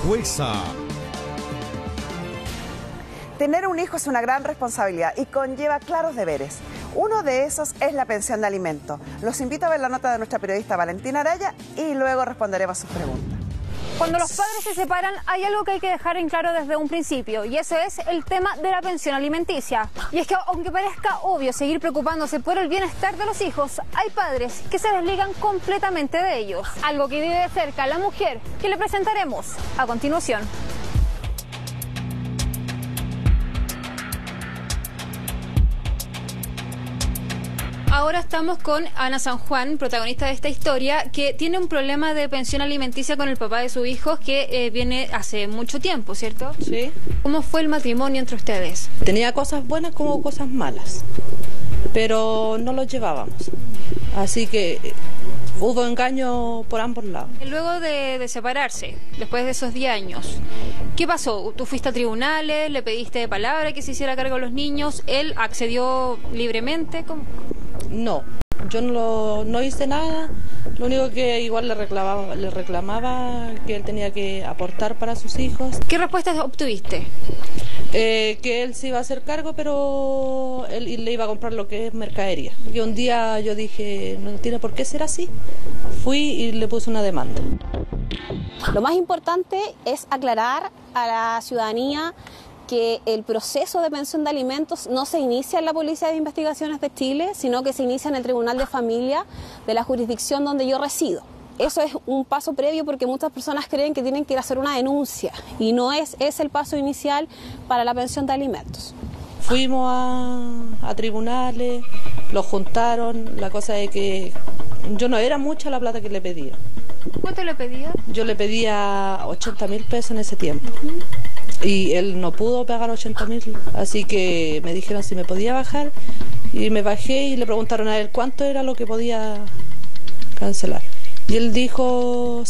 jueza. Tener un hijo es una gran responsabilidad y conlleva claros deberes. Uno de esos es la pensión de alimento. Los invito a ver la nota de nuestra periodista Valentina Araya y luego responderemos sus preguntas. Cuando los padres se separan, hay algo que hay que dejar en claro desde un principio, y eso es el tema de la pensión alimenticia. Y es que, aunque parezca obvio seguir preocupándose por el bienestar de los hijos, hay padres que se desligan completamente de ellos. Algo que vive de cerca la mujer, que le presentaremos a continuación. Ahora estamos con Ana San Juan, protagonista de esta historia, que tiene un problema de pensión alimenticia con el papá de su hijo que viene hace mucho tiempo, ¿cierto? Sí. ¿Cómo fue el matrimonio entre ustedes? Tenía cosas buenas como cosas malas, pero no los llevábamos. Así que hubo engaño por ambos lados. Luego de separarse, después de esos 10 años, ¿qué pasó? ¿Tú fuiste a tribunales, le pediste de palabra que se hiciera cargo de los niños? ¿Él accedió libremente? ¿Cómo? No, yo no hice nada. Lo único que igual le reclamaba que él tenía que aportar para sus hijos. ¿Qué respuestas obtuviste? Que él se iba a hacer cargo, pero él le iba a comprar lo que es mercadería. Y un día yo dije, no tiene por qué ser así. Fui y le puse una demanda. Lo más importante es aclarar a la ciudadanía que el proceso de pensión de alimentos no se inicia en la Policía de Investigaciones de Chile, sino que se inicia en el Tribunal de Familia de la jurisdicción donde yo resido. Eso es un paso previo porque muchas personas creen que tienen que ir a hacer una denuncia y no es el paso inicial para la pensión de alimentos. Fuimos a tribunales, los juntaron, la cosa es que yo no era mucha la plata que le pedía. ¿Cuánto le pedía? Yo le pedía 80.000 pesos en ese tiempo. Y él no pudo pagar 80.000, así que me dijeron si me podía bajar y me bajé y le preguntaron a él cuánto era lo que podía cancelar. Y él dijo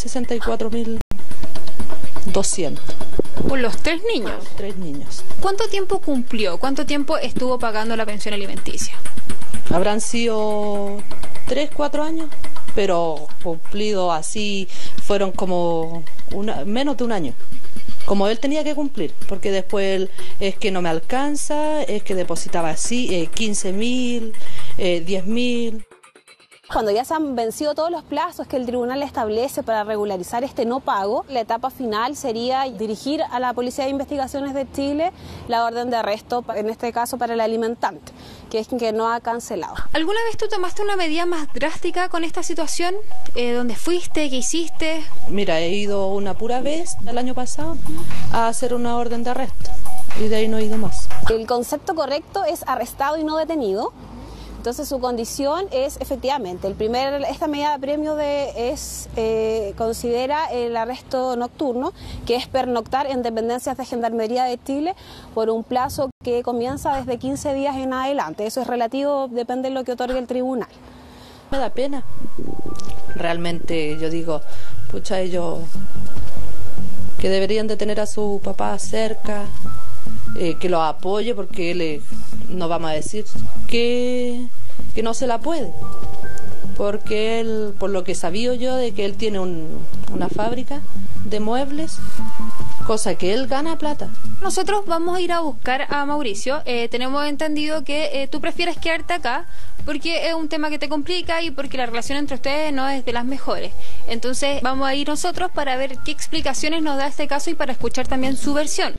64.200. ¿Por los 3 niños? Los 3 niños. ¿Cuánto tiempo cumplió? ¿Cuánto tiempo estuvo pagando la pensión alimenticia? Habrán sido 3, 4 años, pero cumplido así fueron como menos de un año. Como él tenía que cumplir, porque después él, es que no me alcanza, es que depositaba así 15.000, 10.000. Cuando ya se han vencido todos los plazos que el tribunal establece para regularizar este no pago, la etapa final sería dirigir a la Policía de Investigaciones de Chile la orden de arresto, en este caso para el alimentante, que es quien no ha cancelado. ¿Alguna vez tú tomaste una medida más drástica con esta situación? ¿Dónde fuiste? ¿Qué hiciste? Mira, he ido una pura vez el año pasado a hacer una orden de arresto y de ahí no he ido más. El concepto correcto es arrestado y no detenido. Entonces su condición es efectivamente, esta medida de premio considera el arresto nocturno, que es pernoctar en dependencias de Gendarmería de Chile por un plazo que comienza desde 15 días en adelante. Eso es relativo, depende de lo que otorgue el tribunal. Me da pena. Realmente yo digo, pucha, ellos que deberían de tener a su papá cerca, que lo apoye, porque él no vamos a decir que no se la puede, porque él, por lo que sabía yo, de que él tiene una fábrica de muebles, cosa que él gana plata. Nosotros vamos a ir a buscar a Mauricio. Tenemos entendido que tú prefieres quedarte acá porque es un tema que te complica y porque la relación entre ustedes no es de las mejores. Entonces vamos a ir nosotros para ver qué explicaciones nos da este caso y para escuchar también su versión.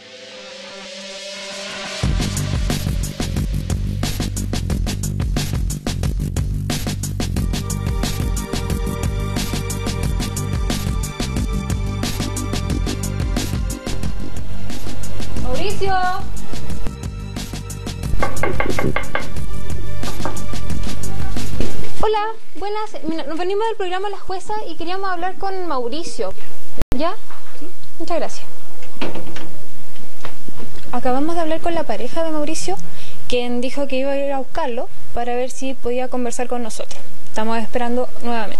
Mauricio. Hola, buenas. Nos venimos del programa La Jueza y queríamos hablar con Mauricio. ¿Ya? Sí. Muchas gracias. Acabamos de hablar con la pareja de Mauricio, quien dijo que iba a ir a buscarlo para ver si podía conversar con nosotros. Estamos esperando nuevamente.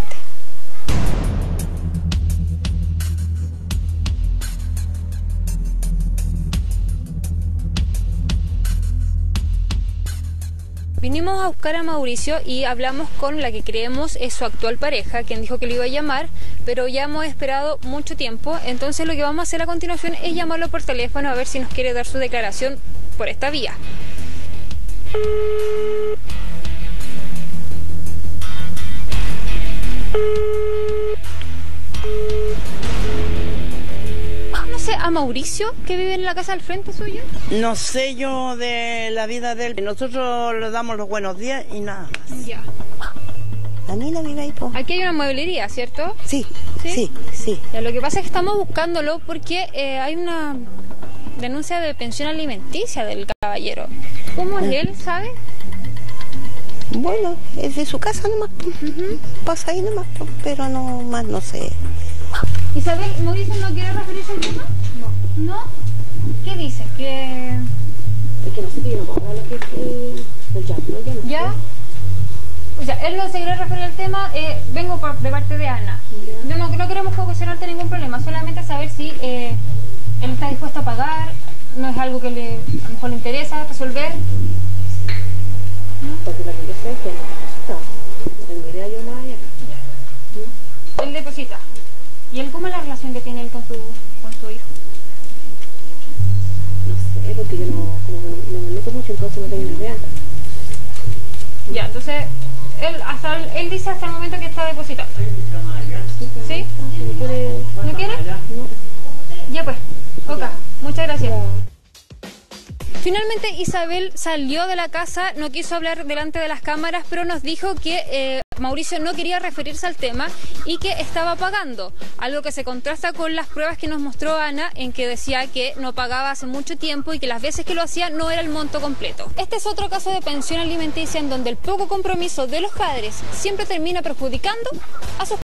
Vinimos a buscar a Mauricio y hablamos con la que creemos es su actual pareja, quien dijo que lo iba a llamar, pero ya hemos esperado mucho tiempo, entonces lo que vamos a hacer a continuación es llamarlo por teléfono a ver si nos quiere dar su declaración por esta vía. ¿A Mauricio, que vive en la casa al frente suyo? No sé yo de la vida de él. Nosotros le damos los buenos días y nada más. Ya. Daniela vive ahí, po. Aquí hay una mueblería, ¿cierto? Sí, sí, sí, sí. Ya, lo que pasa es que estamos buscándolo porque hay una denuncia de pensión alimenticia del caballero. ¿Cómo es él, sabe? Bueno, es de su casa nomás. Pasa ahí nomás, pero no más no sé. Isabel, ¿Mauricio no quiere referirse al tema? No. ¿No? ¿Qué dice? Que... Es que no sé, que yo no puedo hablar lo que es ¿Ya? O sea, él no se quiere referir al tema, vengo de parte de Ana. No queremos ocasionarte ningún problema, solamente saber si él está dispuesto a pagar, no es algo que a lo mejor le interesa resolver. Porque lo que yo sé es que no tengo idea yo más allá. Él deposita. ¿Y él cómo es la relación que tiene él con su hijo? No sé, porque yo no me meto mucho, entonces no tengo ni idea. Ya, entonces, él dice hasta el momento que está depositando. ¿Sí? ¿No quiere? No. Ya pues, ok, muchas gracias. Finalmente Isabel salió de la casa, no quiso hablar delante de las cámaras, pero nos dijo que Mauricio no quería referirse al tema y que estaba pagando, algo que se contrasta con las pruebas que nos mostró Ana, en que decía que no pagaba hace mucho tiempo y que las veces que lo hacía no era el monto completo. Este es otro caso de pensión alimenticia en donde el poco compromiso de los padres siempre termina perjudicando a sus